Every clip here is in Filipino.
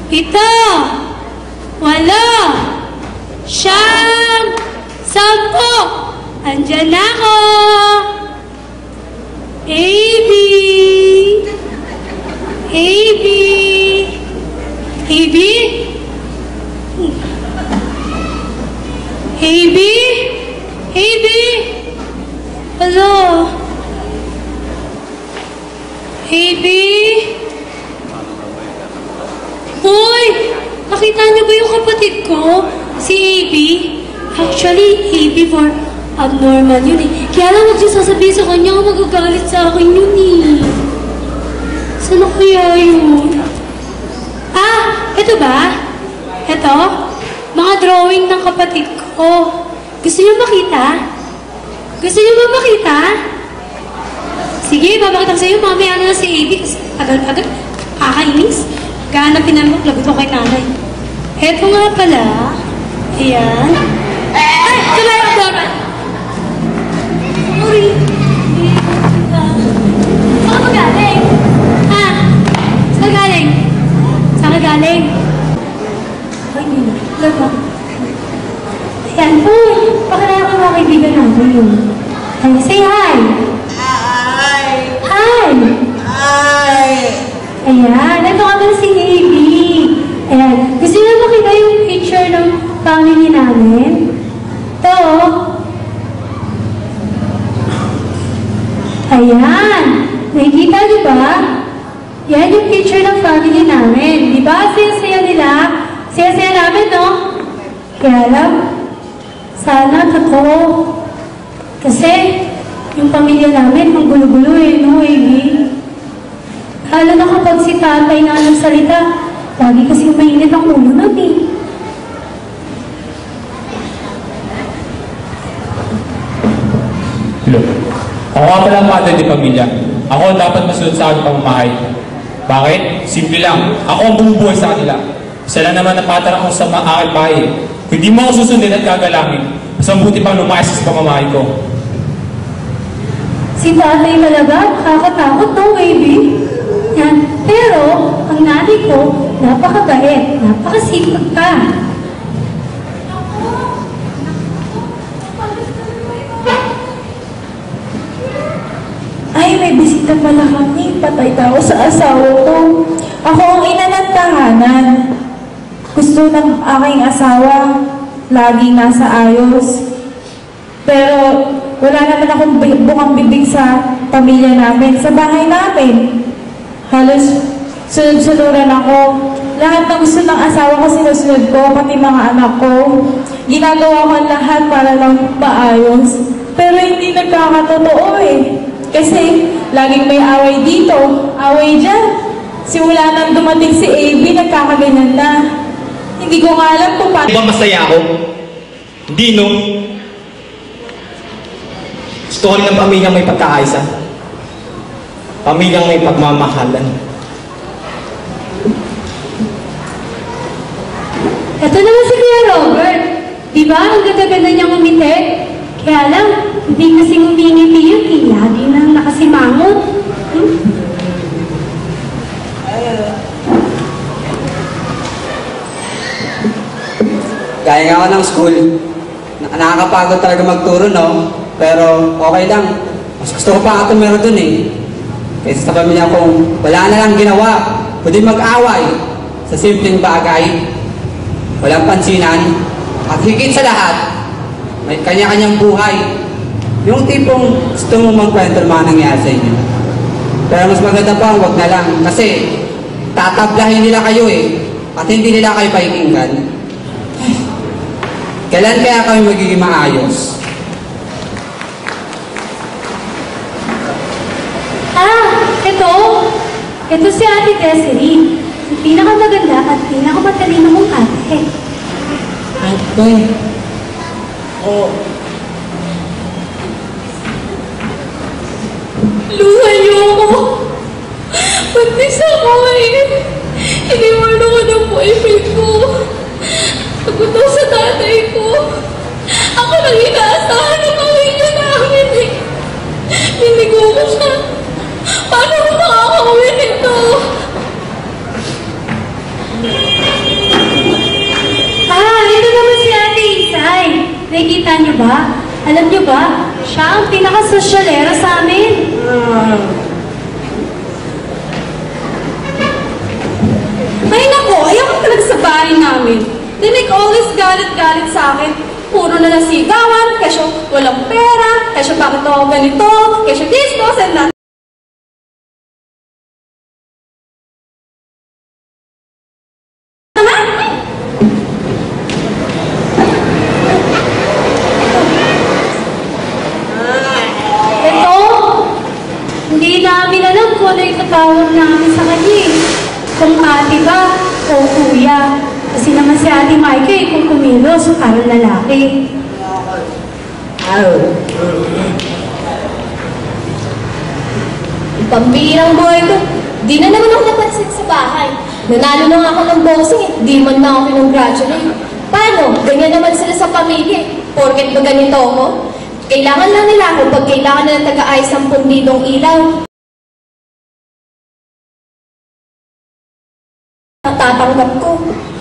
7, 8, 9, 10. Andyan na ako. AB. AB. AB. AB. AB. Hello. AB. Hoy! Nakita niyo ba yung kapatid ko? Si AB? Actually, AB for abnormal yun eh. Kaya lang huwag siya sasabihin sa kanya kung magagalit sa akin yun eh. Saan kaya yun? Ah! Ito ba? Ito? Mga drawing ng kapatid ko. Gusto niyo makita? Gusto niyo ba makita? Sige, babakita ko sa iyo. Mamaya na si AB kasi agad-agad. Kakainis. Gahanapin namin mo, lagot ko kay nanay. Eto nga pala. Ayan. Ay! Tuloy ang dora! Sorry. Saan ka galing? Ha? Saan ka galing? Saan ka galing? Ay, hindi na. Laba. Ayan. Uy! Pakilala ko mga kaibigan natin yun. Ay, say hi! Hi! Hi! Hi! Ayan, ito ka pala si AB. Ayan, gusto nyo makita yung picture ng family namin? Ito. Ayan, nakikita nyo ba? Yan yung picture ng family namin. Di ba? Saya-saya nila. Saya-saya namin, no? Kaya lang, sana totoo. Kasi, yung pamilya namin, ang gulo-gulo eh, no, AB? Lalo na kapag si tatay na nagsalita, lagi kasing mainit ang ulo natin. Hello. Ako nga pala ang father di pamilya. Ako ang dapat masunod sa aking pamamahay. Bakit? Simple lang. Ako ang bumubuhay sa kanila. Sila naman ang patarang ko sa aking bahay. Kung di mo ako susundin at gagalangin, mas mabuti pang lumayas sa pamamahay ko. Si tatay talaga, nakakatakot, no, baby? Yan. Pero, ang nanay ko, napakabait, napakasipag ka. Ay, may bisita pala kami. Patay tao sa asawa ko. Ako ang ina ng tahanan. Gusto ng aking asawa, laging nasa ayos. Pero, wala naman akong bukang bibig sa pamilya namin, sa bahay namin. Halos sunod-sunuran ako. Lahat ng gusto ng asawa ko, sinusunod ko, pati mga anak ko. Ginagawa ko lahat para lang maayos. Pero hindi nagkakatotoo eh. Kasi laging may away dito, away dyan. Simula nang dumating si AB, nagkakaganyan na. Hindi ko nga alam kung paano. Di ba masaya ako? Hindi, no? Gusto ko rin ng pamilyang may pagkaaysa. Pamilyang may pagmamahalan. Ito naman si Kuya Robert. Di ba? Ang ganda-ganda niyang umiti. Kaya lang, hindi kasing umingiti yun eh. Lagi nang nakasimangot. Gaya nga ako ng school. Nakakapagod talaga magturo, no? Pero okay lang. Mas gusto ko pa nga tumira dun eh. Kaysa sa pamilya kong wala na lang ginawa, kundi mag-away sa simpleng bagay. Walang pansinan. At higit sa lahat, may kanya-kanyang buhay. Yung tipong gusto mo magkwento ng mga nangyari sa inyo. Pero mas maganda pa, wag na lang. Kasi tatablahin nila kayo eh. At hindi nila kayo pakikinggan. Kailan kaya kami magiging maayos? Ito. Ito si Ate Desiree. Ang pinakamaganda at pinakamatalino mong ate. Ate. Oh. Luha niyo ako. Buntis ako eh. Iniwan ako ng boyfriend ko. Naguto sa tatay ko. Ako lang inaasahan ng pamilya namin eh. Binigo ko siya. Paano ko makakauwi nito? ba? Alam niyo ba, siya ang pinakasosyalera sa amin. Ay nako, ayoko talaga sa bahay namin. They make always galit-galit sa akin. Puro na lang sigawan, kesyo walang pera, kesyo bakit ako ganito, kesyo this, those, and that. Ito, hindi namin alam kung ano yung tatawag namin sa kanya eh. Kung ate ba o kuya. Kasi naman si Ate Mikey kung kumilos, parang lalaki. Pambirang boy ko. Di na naman ako napansin sa bahay. Nanalo na nga ako ng boxing eh. Di man na ako kinongratulate. Paano? Ganyan naman sila sa pamilya. Porket ba ganito ako? Kailangan lang nila ako pag kailangan na ng taga-ayos ng pundidong ilaw. Natatanggap ko.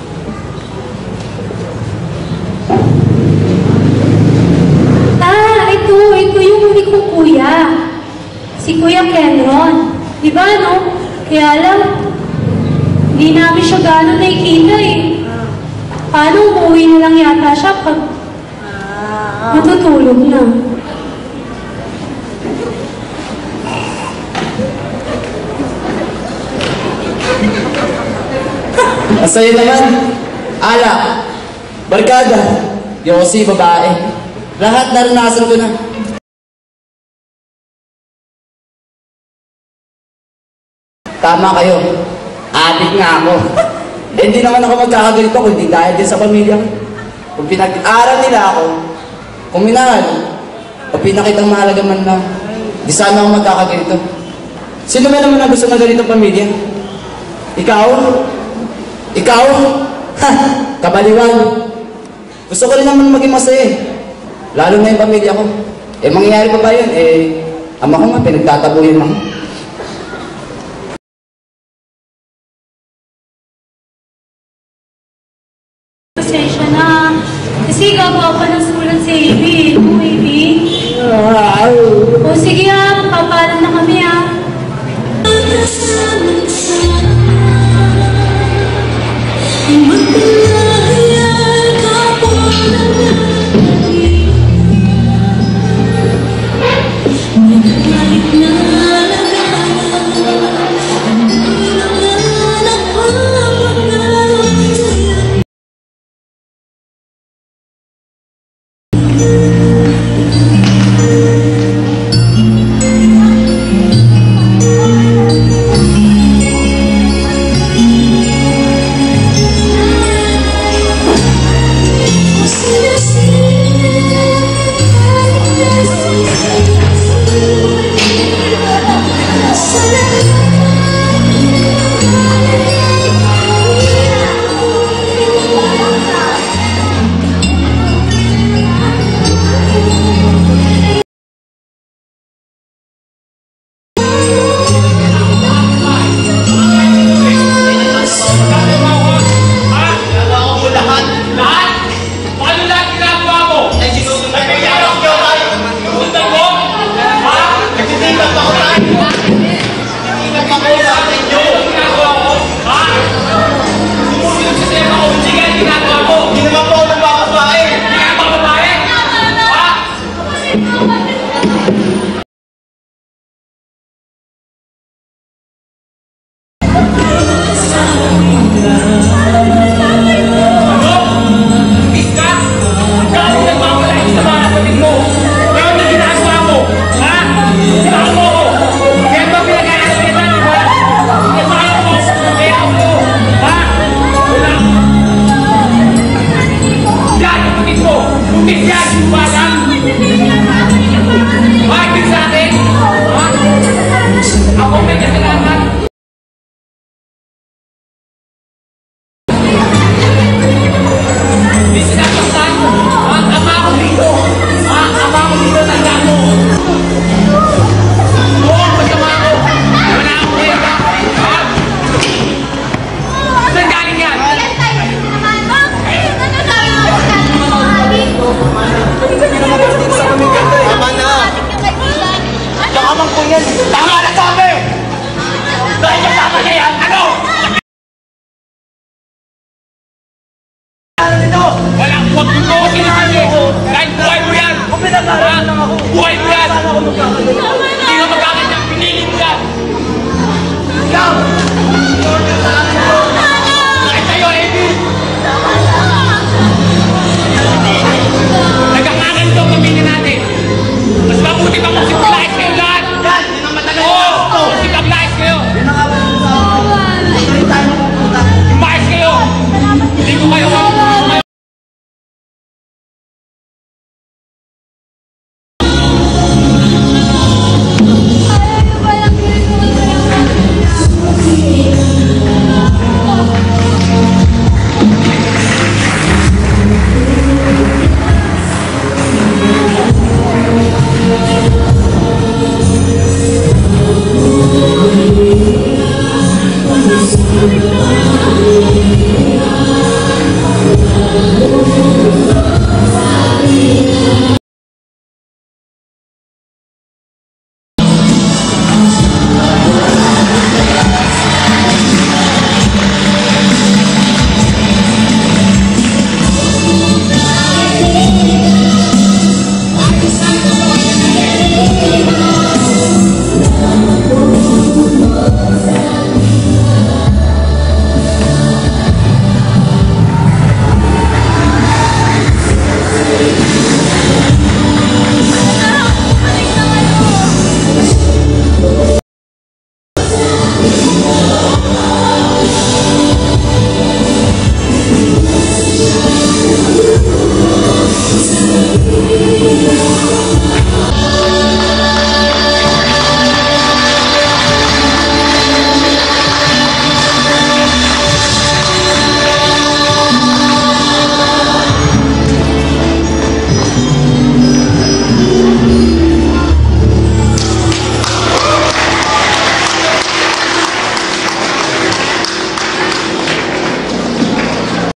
Ito yung huli kong kuya. Si Kuya Kenron. Di ba, no? Kaya lang, hindi namin siya gano'n nakikita eh. Paano umuwi na lang yata siya pag matutulog na? Masaya naman. Alak. Barkada. Yossi, babae. Lahat naranasan ko na. Tama kayo. Adik nga ako. Hindi naman ako magkakaganito kundi dahil din sa pamilya ko. Kung pinag-aral nila ako, kung minahal, o pinakitang mahalaga man lang, di sana ako magkakaganito. Sino ba naman ang gusto na ganitong pamilya? Ikaw? Ikaw? Ha! Kabaliwan. Gusto ko rin naman maging masaya eh. Lalo na yung pamilya ko. Eh, mangyayari pa ba yun? Eh, ama ko nga, pinagtatabuhin ako. Pasensya na. Kasi gagawa pa ng sulat si AB. No, AB? O sige papalan na kami Buhay mo yan!